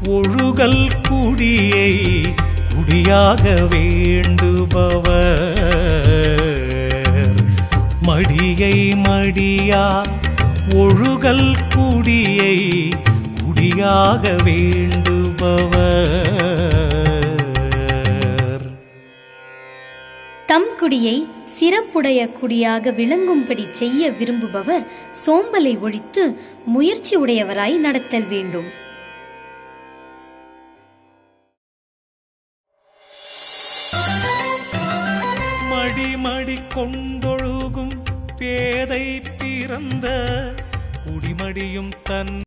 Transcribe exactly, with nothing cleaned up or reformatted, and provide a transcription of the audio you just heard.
ஒழுகல் குடியை குடியாக வேண்டுபவர் மடியை மடியா ஒழுகல் குடியை குடியாக வேண்டுபவர் தம் குடியை சிறப்புடைய குடியாக விளங்கும்படி செய்ய விரும்புபவர் சோம்பலை ஒழித்து முயற்சி உடையவராய் நடத்தல் வேண்டும். மடி மடி கொண்டொழுகும் பேதை பிறந்த குடிமடியும் தன்